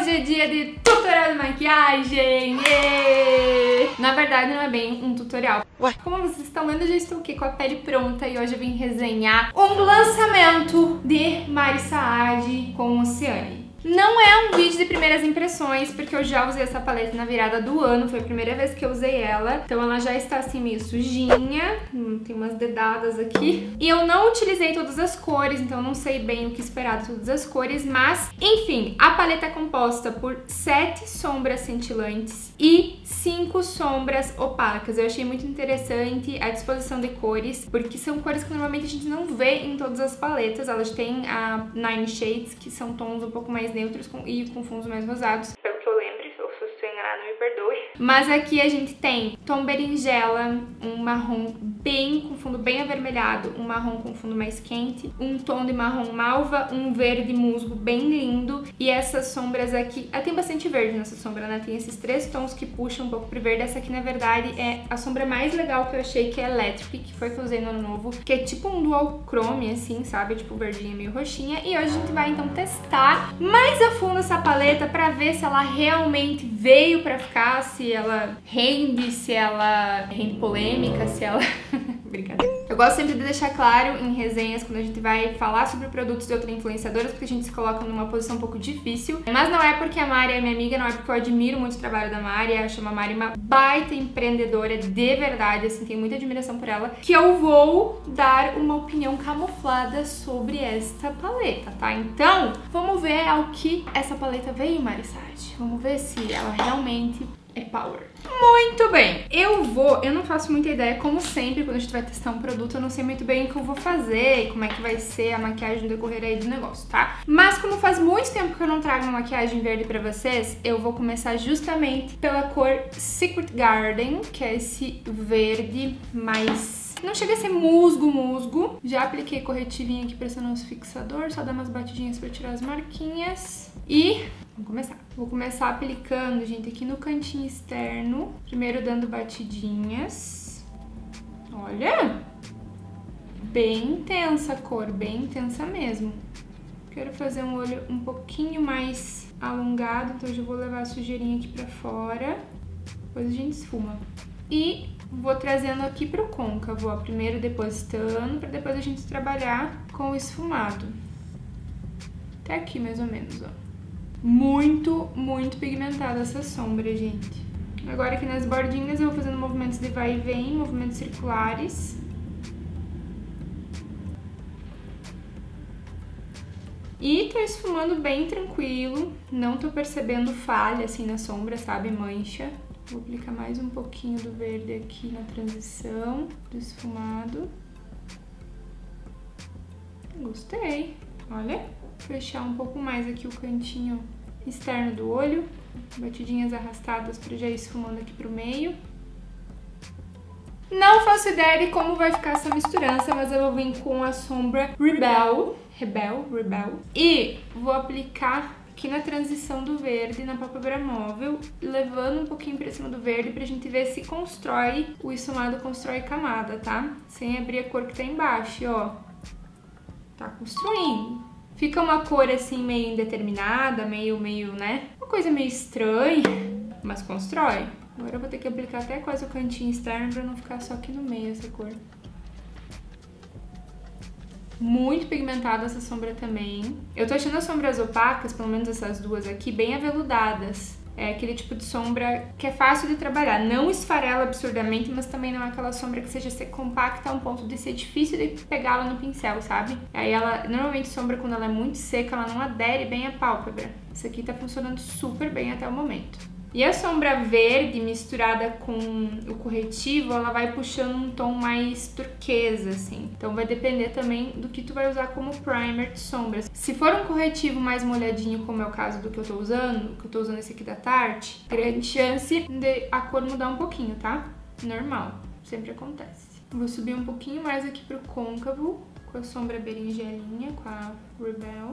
Hoje é dia de tutorial de maquiagem! Na verdade não é bem um tutorial. Ué? Como vocês estão vendo, eu já estou aqui com a pele pronta e hoje eu vim resenhar um lançamento de Mari Saad com Oceane. Não é um vídeo de primeiras impressões, porque eu já usei essa paleta na virada do ano, foi a primeira vez que eu usei ela. Então ela já está assim meio sujinha, tem umas dedadas aqui. E eu não utilizei todas as cores, então não sei bem o que esperar de todas as cores, mas enfim, a paleta é composta por 7 sombras cintilantes e 5 sombras opacas. Eu achei muito interessante a disposição de cores, porque são cores que normalmente a gente não vê em todas as paletas. Elas têm a Nine Shades, que são tons um pouco mais neutros e com fundos mais rosados, pelo que eu lembro, se eu estou enganada, me perdoe. Mas aqui a gente tem tom berinjela, um marrom bem com fundo bem avermelhado, um marrom com fundo mais quente, um tom de marrom malva, um verde musgo bem lindo. E essas sombras aqui, tem bastante verde nessa sombra, né? Tem esses 3 tons que puxam um pouco pro verde. Essa aqui, na verdade, é a sombra mais legal que eu achei, que é Electric, que foi que eu usei no ano novo, que é tipo um dual chrome, assim, sabe? Tipo verdinha meio roxinha. E hoje a gente vai, então, testar mais a fundo essa paleta pra ver se ela realmente veio pra ficar, se ela rende, se ela rende polêmica, se ela... Brincadeira. Eu gosto sempre de deixar claro em resenhas, quando a gente vai falar sobre produtos de outras influenciadoras, porque a gente se coloca numa posição um pouco difícil. Mas não é porque a Mari é minha amiga, não é porque eu admiro muito o trabalho da Mari, eu acho a Mari uma baita empreendedora de verdade, assim, tenho muita admiração por ela, que eu vou dar uma opinião camuflada sobre esta paleta, tá? Então, vamos ver ao que essa paleta veio, Mari Saad. Vamos ver se ela realmente é power. Muito bem, eu não faço muita ideia, como sempre, quando a gente vai testar um produto, eu não sei muito bem o que eu vou fazer, como é que vai ser a maquiagem no decorrer aí do negócio, tá? Mas como faz muito tempo que eu não trago uma maquiagem verde pra vocês, eu vou começar justamente pela cor Secret Garden, que é esse verde mais... não chega a ser musgo. Já apliquei corretivinho aqui pressionando os fixador, só dar umas batidinhas pra tirar as marquinhas. E vamos começar. Vou começar aplicando, gente, aqui no cantinho externo. Primeiro dando batidinhas. Olha! Bem intensa a cor, bem intensa mesmo. Quero fazer um olho um pouquinho mais alongado, então eu já vou levar a sujeirinha aqui pra fora. Depois a gente esfuma. E vou trazendo aqui pro côncavo, ó. Primeiro depositando, pra depois a gente trabalhar com o esfumado. Até aqui, mais ou menos, ó. Muito pigmentada essa sombra, gente. Agora aqui nas bordinhas eu vou fazendo movimentos de vai e vem, movimentos circulares. E tô esfumando bem tranquilo, não tô percebendo falha assim na sombra, sabe, mancha. Vou aplicar mais um pouquinho do verde aqui na transição do esfumado. Gostei, olha. Fechar um pouco mais aqui o cantinho externo do olho. Batidinhas arrastadas para já ir esfumando aqui pro meio. Não faço ideia de como vai ficar essa misturança, mas eu vou vir com a sombra Rebel. E vou aplicar aqui na transição do verde, na pálpebra móvel, levando um pouquinho pra cima do verde pra gente ver se constrói, o esfumado constrói camada, tá? Sem abrir a cor que tá embaixo, ó. Tá construindo. Fica uma cor assim meio indeterminada, meio, né? Uma coisa meio estranha, mas constrói. Agora eu vou ter que aplicar até quase o cantinho externo pra não ficar só aqui no meio essa cor. Muito pigmentada essa sombra também. Eu tô achando as sombras opacas, pelo menos essas duas aqui, bem aveludadas. É aquele tipo de sombra que é fácil de trabalhar. Não esfarela absurdamente, mas também não é aquela sombra que seja ser compacta a um ponto de ser difícil de pegá-la no pincel, sabe? Aí ela, normalmente sombra quando ela é muito seca, ela não adere bem à pálpebra. Isso aqui tá funcionando super bem até o momento. E a sombra verde misturada com o corretivo, ela vai puxando um tom mais turquesa, assim. Então vai depender também do que tu vai usar como primer de sombras. Se for um corretivo mais molhadinho, como é o caso do que eu tô usando esse aqui da Tarte, grande chance de a cor mudar um pouquinho, tá? Normal, sempre acontece. Vou subir um pouquinho mais aqui pro côncavo, com a sombra berinjelinha, com a Rebel.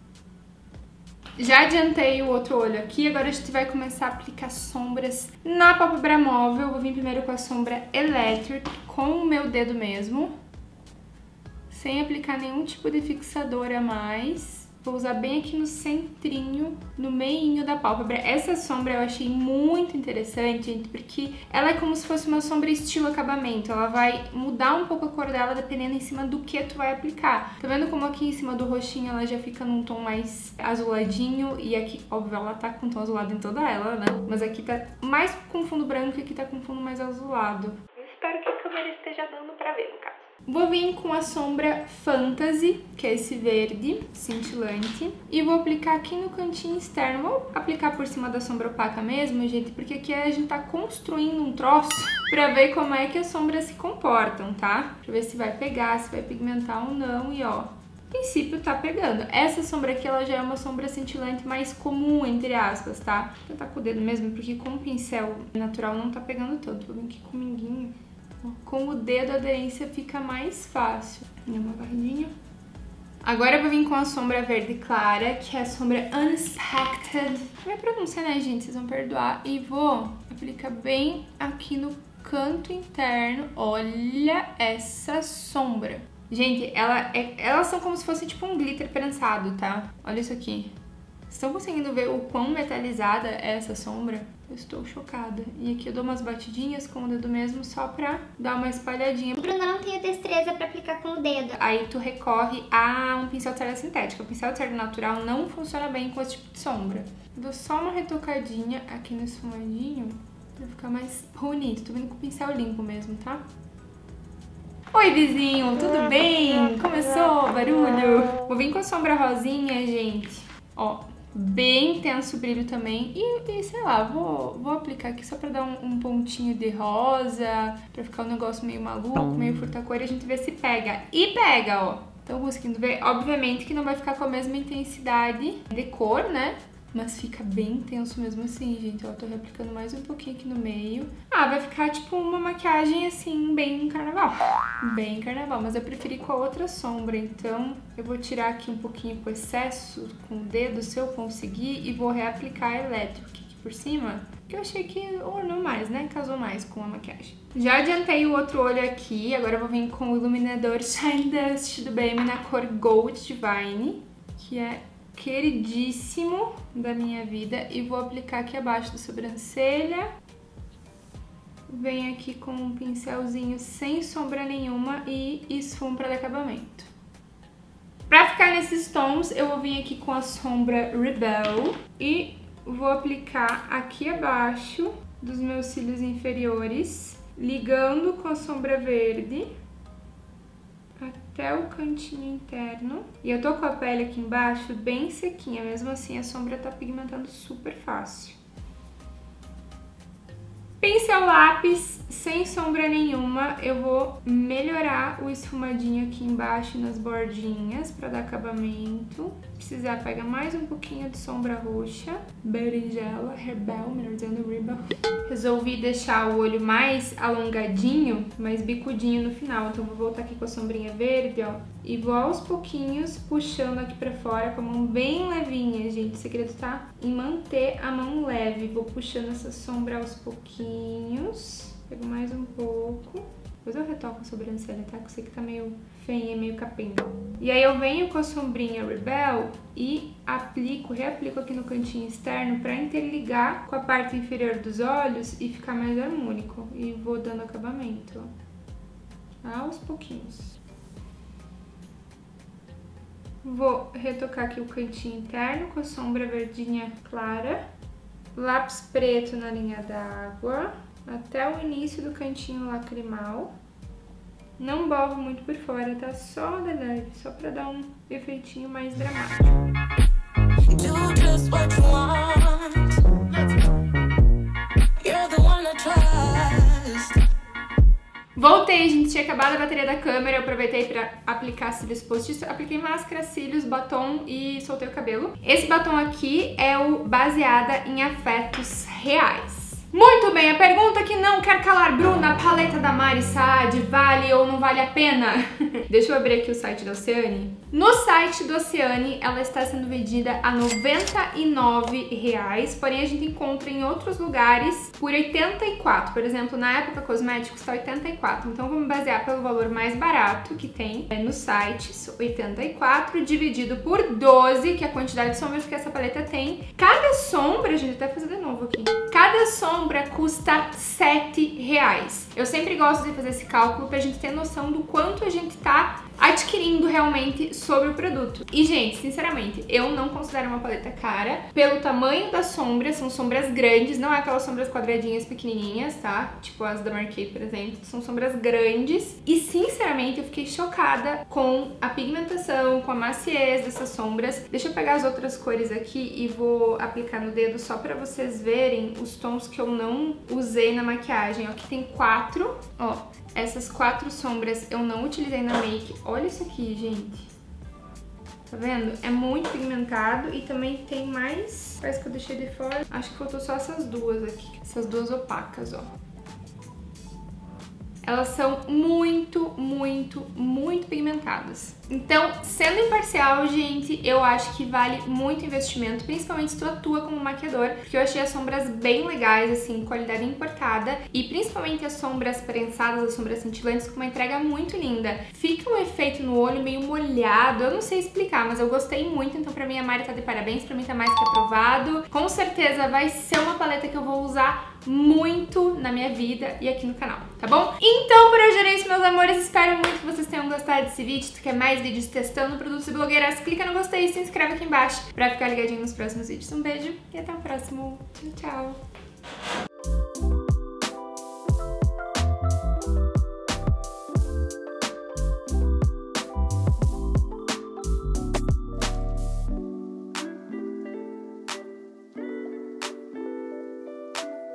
Já adiantei o outro olho aqui, agora a gente vai começar a aplicar sombras na pálpebra móvel. Vou vir primeiro com a sombra Electric, com o meu dedo mesmo, sem aplicar nenhum tipo de fixador a mais. Vou usar bem aqui no centrinho, no meinho da pálpebra. Essa sombra eu achei muito interessante, gente, porque ela é como se fosse uma sombra estilo acabamento. Ela vai mudar um pouco a cor dela dependendo em cima do que tu vai aplicar. Tá vendo como aqui em cima do roxinho ela já fica num tom mais azuladinho? E aqui, óbvio, ela tá com tom azulado em toda ela, né? Mas aqui tá mais com fundo branco e aqui tá com fundo mais azulado. Eu espero que a câmera esteja dando pra ver, no caso. Vou vir com a sombra Fantasy, que é esse verde cintilante, e vou aplicar aqui no cantinho externo. Vou aplicar por cima da sombra opaca mesmo, gente, porque aqui a gente tá construindo um troço pra ver como é que as sombras se comportam, tá? Pra ver se vai pegar, se vai pigmentar ou não, e ó, a princípio tá pegando. Essa sombra aqui, ela já é uma sombra cintilante mais comum, entre aspas, tá? Vou tentar com o dedo mesmo, porque com o pincel natural não tá pegando tanto. Vou vir aqui com o minguinho. Com o dedo a aderência fica mais fácil. Dá uma varridinha. Agora eu vou vir com a sombra verde clara, que é a sombra Unexpected. Minha pronúncia, né, gente? Vocês vão perdoar. E vou aplicar bem aqui no canto interno. Olha essa sombra. Gente, elas são como se fosse tipo um glitter prensado, tá? Olha isso aqui. Estão conseguindo ver o quão metalizada é essa sombra? Eu estou chocada. E aqui eu dou umas batidinhas com o dedo mesmo só pra dar uma espalhadinha. O Bruna não tem a destreza pra aplicar com o dedo. Aí tu recorre a um pincel de cera sintética. O pincel de cera natural não funciona bem com esse tipo de sombra. Eu dou só uma retocadinha aqui no esfumadinho pra ficar mais bonito. Tô vindo com o pincel limpo mesmo, tá? Oi, vizinho, tudo bem? Começou o barulho? Vou vir com a sombra rosinha, gente. Ó, bem intenso o brilho também. E sei lá, vou aplicar aqui só pra dar um pontinho de rosa, pra ficar um negócio meio maluco, meio furta-cor, e a gente vê se pega. E pega, ó. Estão conseguindo ver? Obviamente que não vai ficar com a mesma intensidade de cor, né? Mas fica bem intenso mesmo assim, gente. Ó, tô reaplicando mais um pouquinho aqui no meio. Ah, vai ficar tipo uma maquiagem assim, bem carnaval. Bem carnaval, mas eu preferi com a outra sombra. Então, eu vou tirar aqui um pouquinho o excesso com o dedo, se eu conseguir, e vou reaplicar elétrico aqui por cima. Que eu achei que ornou mais, né? Casou mais com a maquiagem. Já adiantei o outro olho aqui. Agora eu vou vir com o iluminador Shine Dust do BM na cor Gold Divine, que é queridíssimo da minha vida, e vou aplicar aqui abaixo da sobrancelha. Venho aqui com um pincelzinho sem sombra nenhuma e esfumo para acabamento. Pra ficar nesses tons, eu vou vir aqui com a sombra Rebel e vou aplicar aqui abaixo dos meus cílios inferiores, ligando com a sombra verde até o cantinho interno. E eu tô com a pele aqui embaixo bem sequinha, mesmo assim a sombra tá pigmentando super fácil. Pincel lápis, sem sombra nenhuma, eu vou melhorar o esfumadinho aqui embaixo nas bordinhas pra dar acabamento. Se precisar, pega mais um pouquinho de sombra roxa, berinjela, Rebel, melhor dizendo, Rebel. Resolvi deixar o olho mais alongadinho, mais bicudinho no final, então vou voltar aqui com a sombrinha verde, ó. E vou aos pouquinhos puxando aqui pra fora com a mão bem levinha, gente. O segredo tá em manter a mão leve. Vou puxando essa sombra aos pouquinhos. Pego mais um pouco. Depois eu retoco a sobrancelha, tá? Que eu sei que tá meio feinha, meio capenga. E aí eu venho com a sombrinha Rebel e reaplico aqui no cantinho externo pra interligar com a parte inferior dos olhos e ficar mais harmônico. E vou dando acabamento, ó. Aos pouquinhos. Vou retocar aqui o cantinho interno com a sombra verdinha clara. Lápis preto na linha d'água, até o início do cantinho lacrimal. Não borro muito por fora, tá? Só de leve, só pra dar um efeitinho mais dramático. Voltei, gente, tinha acabado a bateria da câmera, eu aproveitei pra aplicar cílios postiços, apliquei máscara, cílios, batom e soltei o cabelo. Esse batom aqui é o Baseada em Afetos Reais. Muito bem, a pergunta que não quer calar, Bruna, a paleta da Mari Saad vale ou não vale a pena? Deixa eu abrir aqui o site da Oceane. No site da Oceane, ela está sendo vendida a R$ 99,00, porém a gente encontra em outros lugares por 84. Por exemplo, na Época Cosméticos está 84, então vamos basear pelo valor mais barato que tem no site, 84 dividido por 12, que é a quantidade de sombras que essa paleta tem. Cada sombra, gente, até fazer de novo aqui. Cada sombra custa R$ 7,00. Eu sempre gosto de fazer esse cálculo pra gente ter noção do quanto a gente tá adquirindo realmente sobre o produto. E, gente, sinceramente, eu não considero uma paleta cara pelo tamanho das sombras, são sombras grandes, não é aquelas sombras quadradinhas pequenininhas, tá? Tipo as da Mary Kay, por exemplo, são sombras grandes. E, sinceramente, eu fiquei chocada com a pigmentação, com a maciez dessas sombras. Deixa eu pegar as outras cores aqui e vou aplicar no dedo só pra vocês verem os tons que eu não usei na maquiagem. Aqui tem 4, ó. Essas 4 sombras eu não utilizei na make. Olha isso aqui, gente. Tá vendo? É muito pigmentado e também tem mais... Parece que eu deixei de fora. Acho que faltou só essas duas aqui. Essas duas opacas, ó. Elas são muito pigmentadas. Então, sendo imparcial, gente, eu acho que vale muito investimento, principalmente se tu atua como maquiador, porque eu achei as sombras bem legais, assim, qualidade importada, e principalmente as sombras prensadas, as sombras cintilantes, com uma entrega muito linda. Fica um efeito no olho meio molhado, eu não sei explicar, mas eu gostei muito, então pra mim a Mari tá de parabéns, pra mim tá mais que aprovado. Com certeza vai ser uma paleta que eu vou usar muito na minha vida e aqui no canal, tá bom? Então por hoje era isso, meus amores, espero muito que vocês tenham gostado desse vídeo. Se tu quer mais vídeos testando produtos e blogueiras, clica no gostei e se inscreve aqui embaixo pra ficar ligadinho nos próximos vídeos. Um beijo e até o próximo. Tchau, tchau!